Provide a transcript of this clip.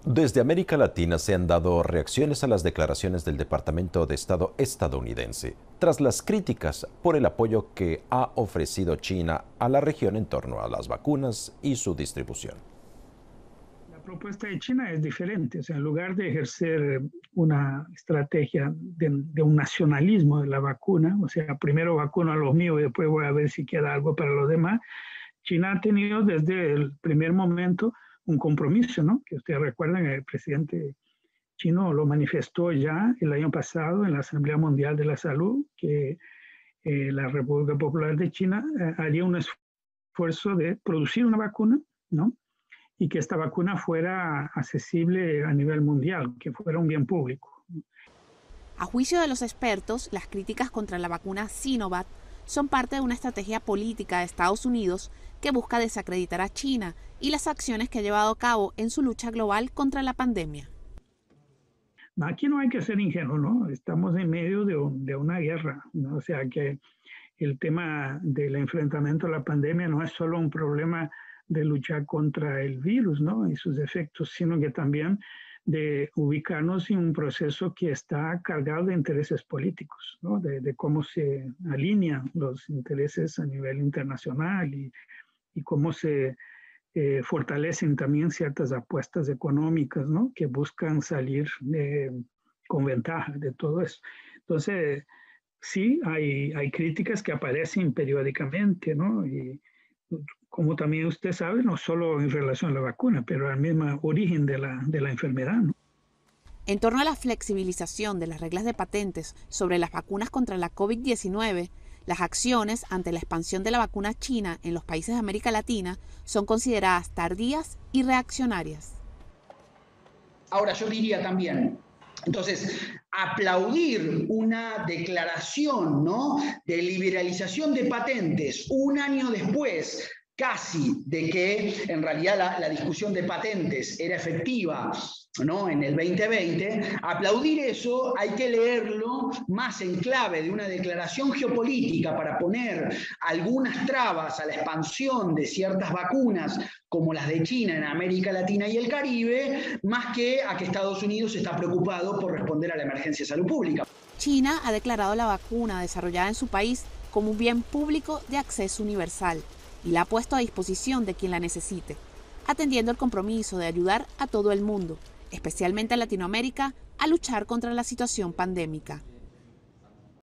Desde América Latina se han dado reacciones a las declaraciones del Departamento de Estado estadounidense, tras las críticas por el apoyo que ha ofrecido China a la región en torno a las vacunas y su distribución. La propuesta de China es diferente, o sea, en lugar de ejercer una estrategia de un nacionalismo de la vacuna, o sea, primero vacuno a los míos y después voy a ver si queda algo para los demás, China ha tenido desde el primer momento un compromiso, ¿no? Que ustedes recuerdan, el presidente chino lo manifestó ya el año pasado en la Asamblea Mundial de la Salud, que la República Popular de China haría un esfuerzo de producir una vacuna, ¿no? Y que esta vacuna fuera accesible a nivel mundial, que fuera un bien público. A juicio de los expertos, las críticas contra la vacuna Sinovac son parte de una estrategia política de Estados Unidos que busca desacreditar a China y las acciones que ha llevado a cabo en su lucha global contra la pandemia. Aquí no hay que ser ingenuo, ¿no? Estamos en medio de una guerra, ¿no? O sea que el tema del enfrentamiento a la pandemia no es solo un problema de luchar contra el virus, ¿no? Y sus efectos, sino que también de ubicarnos en un proceso que está cargado de intereses políticos, ¿no? De cómo se alinean los intereses a nivel internacional y cómo se fortalecen también ciertas apuestas económicas, ¿no? Que buscan salir con ventaja de todo eso. Entonces, sí, hay críticas que aparecen periódicamente, ¿no? Y como también usted sabe, no solo en relación a la vacuna, pero al mismo origen de la enfermedad, ¿no? En torno a la flexibilización de las reglas de patentes sobre las vacunas contra la COVID-19, las acciones ante la expansión de la vacuna china en los países de América Latina son consideradas tardías y reaccionarias. Ahora, yo diría también, entonces, aplaudir una declaración, ¿no?, de liberalización de patentes un año después, casi, de que en realidad la discusión de patentes era efectiva, ¿no?, en el 2020, aplaudir eso hay que leerlo más en clave de una declaración geopolítica para poner algunas trabas a la expansión de ciertas vacunas como las de China en América Latina y el Caribe, más que a que Estados Unidos está preocupado por responder a la emergencia de salud pública. China ha declarado la vacuna desarrollada en su país como un bien público de acceso universal y la ha puesto a disposición de quien la necesite, atendiendo el compromiso de ayudar a todo el mundo, especialmente a Latinoamérica, a luchar contra la situación pandémica.